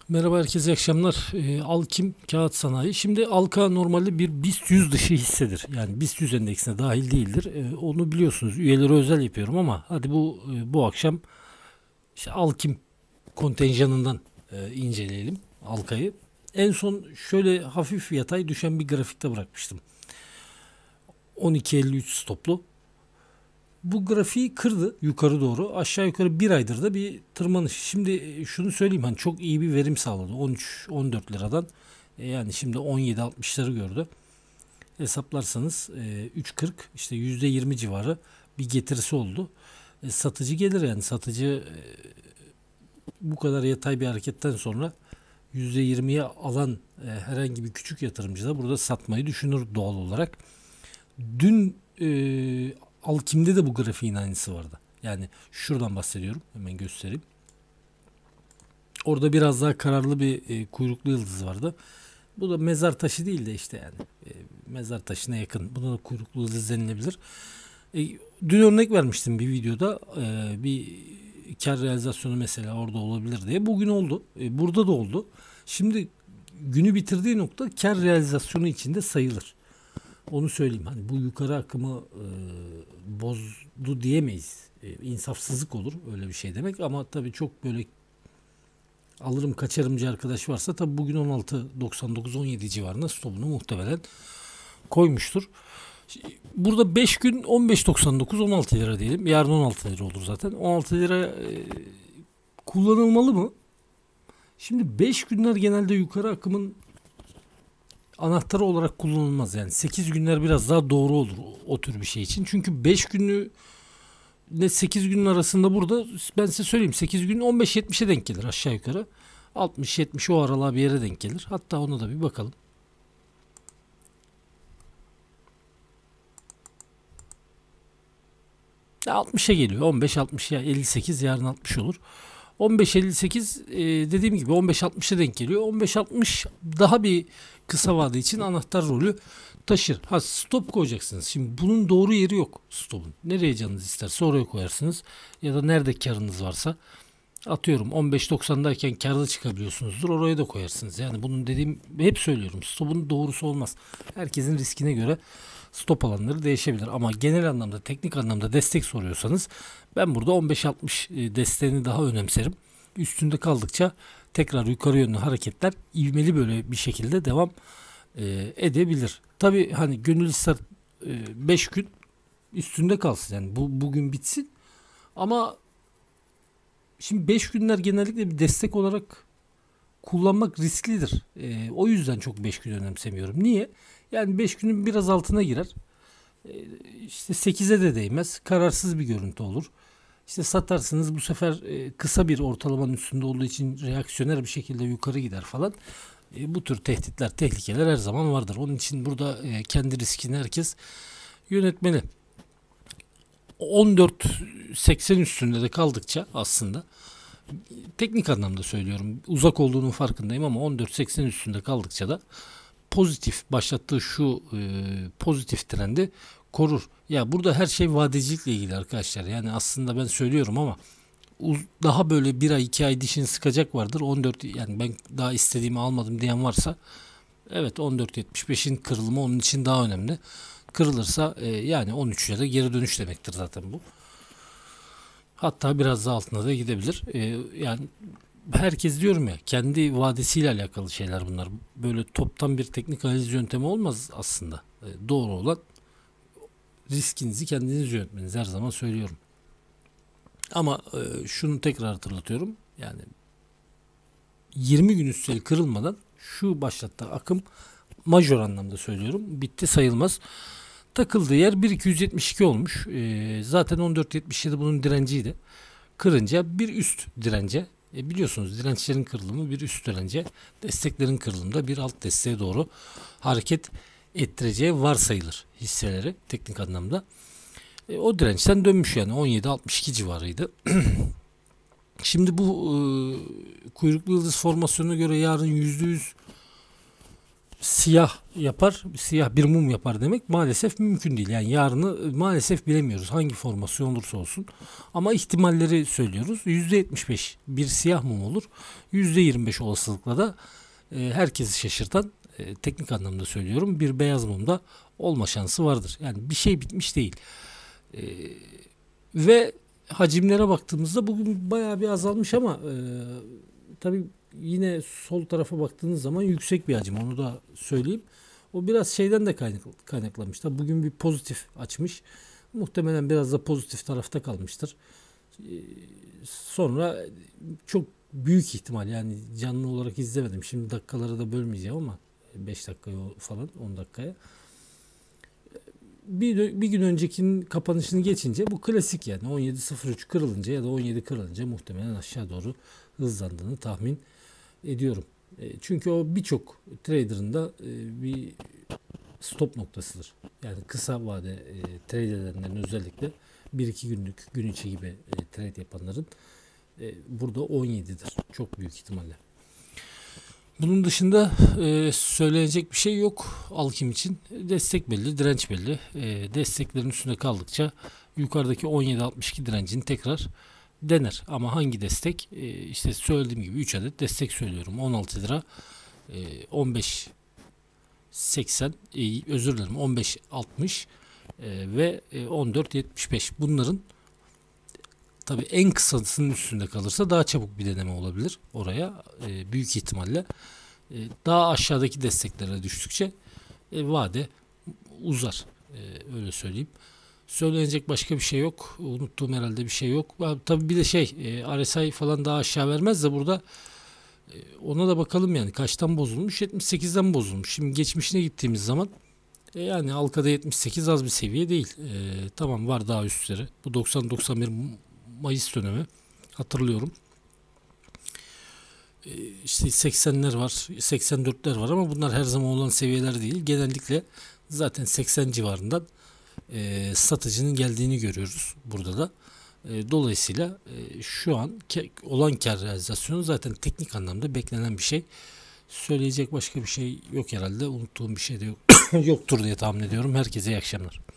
Merhaba herkese, iyi akşamlar. Alkim Kağıt Sanayi. Şimdi Alka normalde bir BIST 100 dışı hissedir. Yani BIST 100 endeksine dahil değildir. Onu biliyorsunuz. Üyeleri özel yapıyorum ama hadi bu akşam işte Alkim kontenjanından inceleyelim Alka'yı. En son şöyle hafif yatay düşen bir grafikte bırakmıştım. 12.53 stoplu. Bu grafiği kırdı yukarı doğru. Aşağı yukarı bir aydır da bir tırmanış. Şimdi şunu söyleyeyim, hani çok iyi bir verim sağladı. 13-14 liradan yani şimdi 17.60'ları gördü. Hesaplarsanız 3.40 işte %20 civarı bir getirisi oldu. Satıcı gelir, yani satıcı bu kadar yatay bir hareketten sonra %20'ye alan herhangi bir küçük yatırımcı da burada satmayı düşünür doğal olarak. Dün Alkim'de de bu grafiğin aynısı vardı. Yani şuradan bahsediyorum. Hemen göstereyim. Orada biraz daha kararlı bir kuyruklu yıldız vardı. Bu da mezar taşı değil de işte yani mezar taşına yakın. Buna da kuyruklu yıldız denilebilir. Dün örnek vermiştim bir videoda. Bir kar realizasyonu mesela orada olabilir diye. Bugün oldu. Burada da oldu. Şimdi günü bitirdiği nokta kar realizasyonu içinde sayılır. Onu söyleyeyim. Hani bu yukarı akımı bozdu diyemeyiz. İnsafsızlık olur öyle bir şey demek, ama tabii çok böyle alırım kaçarımcı arkadaş varsa tabii bugün 16.99-17 civarında stopunu muhtemelen koymuştur. Burada 5 gün 15.99-16 lira diyelim. Yarın 16 lira olur zaten. 16 lira kullanılmalı mı? Şimdi 5 günler genelde yukarı akımın anahtarı olarak kullanılmaz. Yani 8 günler biraz daha doğru olur o tür bir şey için. Çünkü 5 günü ne 8 günün arasında burada ben size söyleyeyim, 8 gün 15-70'e denk gelir aşağı yukarı. 60-70 o aralığa bir yere denk gelir. Hatta ona da bir bakalım. Ya 60'a geliyor. 15-60 ya 58, yarın 60 olur. 15.58 dediğim gibi 15.60'a denk geliyor. 15.60 daha bir kısa vade için anahtar rolü taşır. Ha, stop koyacaksınız. Şimdi bunun doğru yeri yok stopun. Nereye canınız isterse oraya koyarsınız. Ya da nerede karınız varsa, atıyorum 15.90'dayken karda çıkabiliyorsunuzdur. Oraya da koyarsınız. Yani bunun dediğim, hep söylüyorum, stopun doğrusu olmaz. Herkesin riskine göre stop alanları değişebilir. Ama genel anlamda, teknik anlamda destek soruyorsanız ben burada 15.60 desteğini daha önemserim. Üstünde kaldıkça tekrar yukarı yönlü hareketler ivmeli böyle bir şekilde devam edebilir. Tabi hani gönül ister 5 gün üstünde kalsın, yani bugün bitsin, ama şimdi 5 günler genellikle bir destek olarak kullanmak risklidir. O yüzden çok 5 gün önemsemiyorum. Niye? Yani 5 günün biraz altına girer. E, işte 8'e de değmez. Kararsız bir görüntü olur. İşte satarsınız, bu sefer kısa bir ortalamanın üstünde olduğu için reaksiyoner bir şekilde yukarı gider falan. Bu tür tehditler, tehlikeler her zaman vardır. Onun için burada kendi riskini herkes yönetmeli. 14.80 üstünde de kaldıkça, aslında teknik anlamda söylüyorum, uzak olduğunun farkındayım, ama 14.80 üstünde kaldıkça da pozitif başlattığı şu pozitif trendi korur. Ya burada her şey vadecilikle ilgili arkadaşlar. Yani aslında ben söylüyorum ama daha böyle bir ay 2 ay dişini sıkacak vardır. 14, yani ben daha istediğimi almadım diyen varsa, evet, 14.75'in kırılımı onun için daha önemli. Kırılırsa yani 13'e de geri dönüş demektir zaten bu. Hatta biraz daha altına da gidebilir. Yani herkes, diyorum ya, kendi vadesiyle alakalı şeyler bunlar. Böyle toptan bir teknik analiz yöntemi olmaz aslında. Doğru olan riskinizi kendiniz yönetmeniz, her zaman söylüyorum. Ama şunu tekrar hatırlatıyorum. Yani 20 gün üsteli kırılmadan şu başlattığı akım, majör anlamda söylüyorum, bitti sayılmaz. Takıldığı yer 1.272 olmuş. Zaten 14.77 bunun direnciydi. Kırınca bir üst dirence, biliyorsunuz dirençlerin kırılımı bir üst dirence, desteklerin kırılımında bir alt desteğe doğru hareket ettireceği varsayılır hisseleri teknik anlamda. O dirençten dönmüş, yani 17.62 civarıydı. Şimdi bu kuyruklu yıldız formasyonuna göre yarın %100 siyah yapar, siyah bir mum yapar demek maalesef mümkün değil. Yani yarını maalesef bilemiyoruz hangi formasyon olursa olsun. Ama ihtimalleri söylüyoruz. %75 bir siyah mum olur. %25 olasılıkla da herkesi şaşırtan, teknik anlamda söylüyorum, bir beyaz mumda olma şansı vardır. Yani bir şey bitmiş değil. E, Ve hacimlere baktığımızda bugün bayağı bir azalmış ama tabii yine sol tarafa baktığınız zaman yüksek bir hacim, onu da söyleyeyim. O biraz şeyden de kaynaklamış. Tabii bugün bir pozitif açmış. Muhtemelen biraz da pozitif tarafta kalmıştır. Sonra çok büyük ihtimal, yani canlı olarak izlemedim. Şimdi dakikaları da bölmeyeceğim ama 5 dakikaya falan, 10 dakikaya. Bir gün öncekinin kapanışını geçince bu klasik, yani 17.03 kırılınca ya da 17 kırılınca muhtemelen aşağı doğru hızlandığını tahmin ediyorum. Çünkü o birçok trader'ın da bir stop noktasıdır. Yani kısa vade trade edenlerin, özellikle 1-2 günlük, gün içi gibi trade yapanların burada 17'dir. Çok büyük ihtimalle. Bunun dışında söyleyecek bir şey yok Alkim için. Destek belli, direnç belli. Desteklerin üstünde kaldıkça yukarıdaki 17.62 direncini tekrar dener. Ama hangi destek? İşte söylediğim gibi 3 adet destek söylüyorum. 16 lira, 15.80, özür dilerim, 15.60 ve 14.75. Bunların tabii en kısasının üstünde kalırsa daha çabuk bir deneme olabilir oraya. Büyük ihtimalle daha aşağıdaki desteklere düştükçe vade uzar. Öyle söyleyeyim. Söylenecek başka bir şey yok. Unuttuğum herhalde bir şey yok. Tabii bir de RSI falan daha aşağı vermez de burada ona da bakalım, yani kaçtan bozulmuş? 78'den bozulmuş. Şimdi geçmişine gittiğimiz zaman yani halkada 78 az bir seviye değil. Tamam, var daha üstleri. Bu 90-91 Mayıs dönemi, hatırlıyorum. İşte 80'ler var, 84'ler var ama bunlar her zaman olan seviyeler değil. Genellikle zaten 80 civarından satıcının geldiğini görüyoruz burada da. Dolayısıyla şu an olan kar realizasyonu zaten teknik anlamda beklenen bir şey. Söyleyecek başka bir şey yok herhalde. Unuttuğum bir şey de yok. Yoktur diye tahmin ediyorum. Herkese iyi akşamlar.